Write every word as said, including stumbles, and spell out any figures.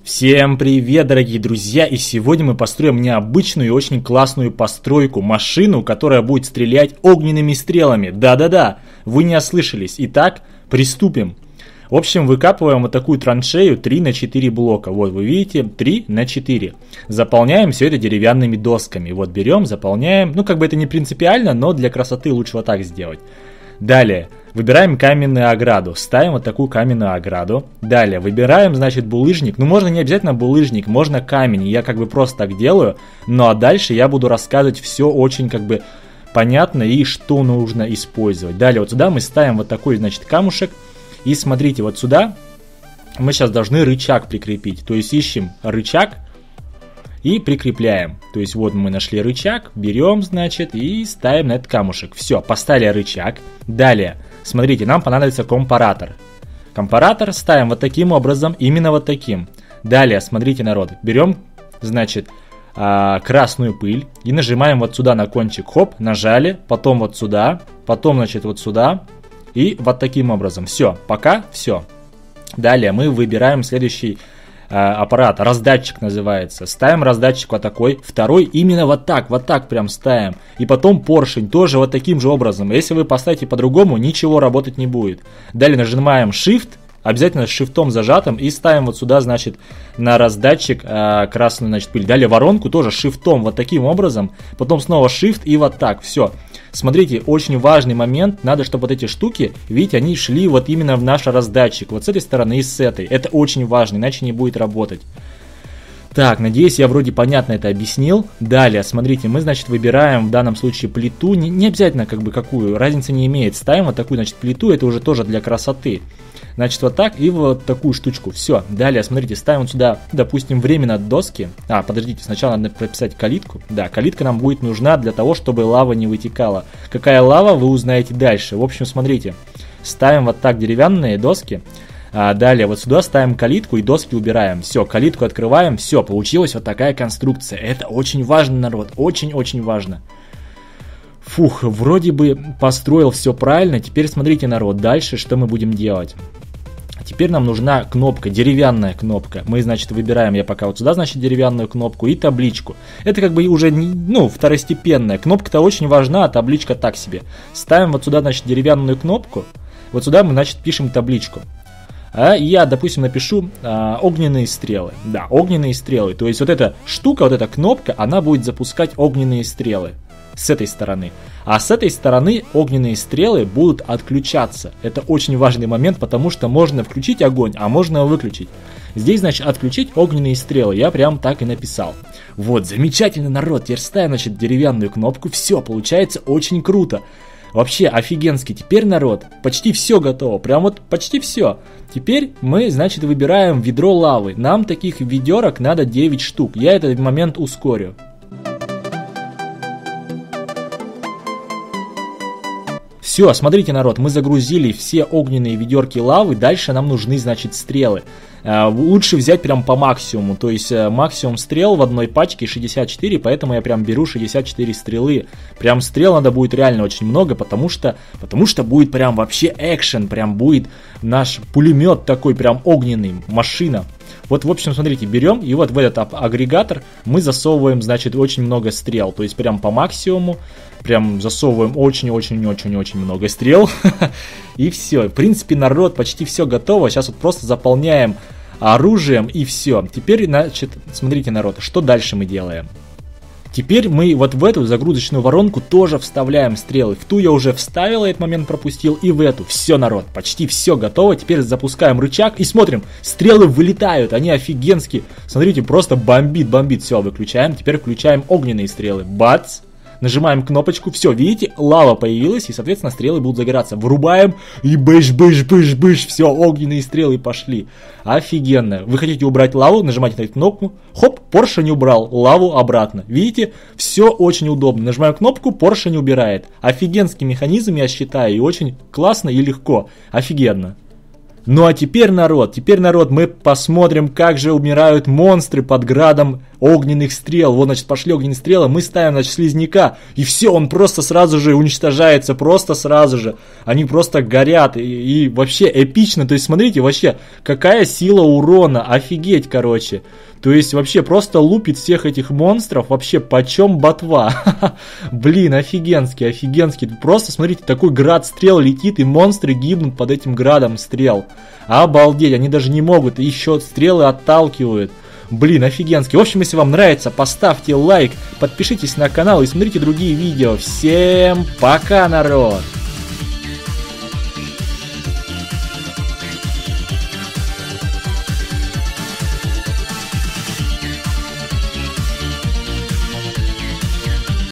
Всем привет, дорогие друзья, и сегодня мы построим необычную и очень классную постройку, машину, которая будет стрелять огненными стрелами. Да-да-да, вы не ослышались. Итак, приступим. В общем, выкапываем вот такую траншею три на четыре блока. Вот вы видите, три на четыре. Заполняем все это деревянными досками. Вот берем, заполняем. Ну, как бы это не принципиально, но для красоты лучше вот так сделать. Далее, выбираем каменную ограду, ставим вот такую каменную ограду. Далее, выбираем, значит, булыжник. Ну, можно не обязательно булыжник, можно камень. Я как бы просто так делаю. Ну, а дальше я буду рассказывать все очень как бы понятно и что нужно использовать. Далее, вот сюда мы ставим вот такой, значит, камушек. И смотрите, вот сюда мы сейчас должны рычаг прикрепить. То есть ищем рычаг и прикрепляем. То есть вот мы нашли рычаг, берем, значит, и ставим на этот камушек. Все, поставили рычаг. Далее, смотрите, нам понадобится компаратор. Компаратор ставим вот таким образом, именно вот таким. Далее, смотрите, народ, берем, значит, красную пыль и нажимаем вот сюда на кончик. Хоп, нажали, потом вот сюда, потом, значит, вот сюда. И вот таким образом. Все, пока все. Далее мы выбираем следующий э, аппарат. Раздатчик называется. Ставим раздатчик вот такой. Второй именно вот так, вот так прям ставим. И потом поршень тоже вот таким же образом. Если вы поставите по-другому, ничего работать не будет. Далее нажимаем Shift. Обязательно с шифтом зажатым и ставим вот сюда, значит, на раздатчик э, красную, значит, пыль. Далее воронку тоже шифтом вот таким образом. Потом снова Shift и вот так. Все. Смотрите, очень важный момент. Надо, чтобы вот эти штуки, видите, они шли вот именно в наш раздатчик. Вот с этой стороны и с этой. Это очень важно, иначе не будет работать. Так, надеюсь, я вроде понятно это объяснил. Далее, смотрите, мы, значит, выбираем в данном случае плиту. Не, не обязательно, как бы, какую, разницы не имеет. Ставим вот такую, значит, плиту. Это уже тоже для красоты. Значит, вот так и вот такую штучку. Все. Далее, смотрите, ставим сюда, допустим, временно доски. А, подождите, сначала надо прописать калитку. Да, калитка нам будет нужна для того, чтобы лава не вытекала. Какая лава, вы узнаете дальше. В общем, смотрите, ставим вот так деревянные доски. А далее вот сюда ставим калитку и доски убираем. Все, калитку открываем. Все, получилась вот такая конструкция. Это очень важно, народ. Очень-очень важно. Фух, вроде бы построил все правильно. Теперь смотрите, народ, дальше что мы будем делать. Теперь нам нужна кнопка, деревянная кнопка. Мы, значит, выбираем, я пока вот сюда, значит, деревянную кнопку и табличку. Это как бы уже, ну, второстепенная. Кнопка-то очень важна, а табличка так себе. Ставим вот сюда, значит, деревянную кнопку. Вот сюда мы, значит, пишем табличку. А я, допустим, напишу а, огненные стрелы. Да, огненные стрелы. То есть вот эта штука, вот эта кнопка, она будет запускать огненные стрелы. С этой стороны. А с этой стороны огненные стрелы будут отключаться. Это очень важный момент, потому что можно включить огонь, а можно выключить. Здесь, значит, отключить огненные стрелы. Я прям так и написал. Вот, замечательно, народ. Теперь ставим, значит, деревянную кнопку. Все, получается очень круто. Вообще офигенски. Теперь, народ, почти все готово. Прям вот почти все. Теперь мы, значит, выбираем ведро лавы. Нам таких ведерок надо девять штук. Я этот момент ускорю. Все, смотрите, народ, мы загрузили все огненные ведерки лавы, дальше нам нужны, значит, стрелы. Э, лучше взять прям по максимуму, то есть э, максимум стрел в одной пачке шестьдесят четыре, поэтому я прям беру шестьдесят четыре стрелы. Прям стрел надо будет реально очень много, потому что, потому что будет прям вообще экшен, прям будет наш пулемет такой прям огненный, машина. Вот, в общем, смотрите, берем и вот в этот агрегатор мы засовываем, значит, очень много стрел, то есть прям по максимуму. Прям засовываем очень-очень-очень-очень много стрел. И все. В принципе, народ, почти все готово. Сейчас вот просто заполняем оружием и все. Теперь, значит, смотрите, народ, что дальше мы делаем. Теперь мы вот в эту загрузочную воронку тоже вставляем стрелы. В ту я уже вставил, этот момент пропустил, и в эту. Все, народ, почти все готово. Теперь запускаем рычаг и смотрим. Стрелы вылетают, они офигенские. Смотрите, просто бомбит, бомбит. Все, выключаем. Теперь включаем огненные стрелы. Бац! Нажимаем кнопочку, все, видите, лава появилась, и, соответственно, стрелы будут загораться. Врубаем, и быш-быш-быш-быш, все, огненные стрелы пошли. Офигенно. Вы хотите убрать лаву, нажимаете на эту кнопку, хоп, поршень убрал, лаву обратно. Видите, все очень удобно. Нажимаем кнопку, поршень убирает. Офигенский механизм, я считаю, и очень классно и легко. Офигенно. Ну а теперь, народ, теперь, народ, мы посмотрим, как же умирают монстры под градом огненных стрел. Вот, значит, пошли огненные стрелы, мы ставим, значит, слизняка, и все, он просто сразу же уничтожается, просто сразу же. Они просто горят, и, и вообще эпично. То есть, смотрите, вообще, какая сила урона, офигеть, короче. То есть, вообще, просто лупит всех этих монстров, вообще, почем ботва. Блин, офигенский, офигенский. Просто, смотрите, такой град стрел летит, и монстры гибнут под этим градом стрел. Обалдеть, они даже не могут, еще стрелы отталкивают. Блин, офигенский. В общем, если вам нравится, поставьте лайк, подпишитесь на канал и смотрите другие видео. Всем пока, народ!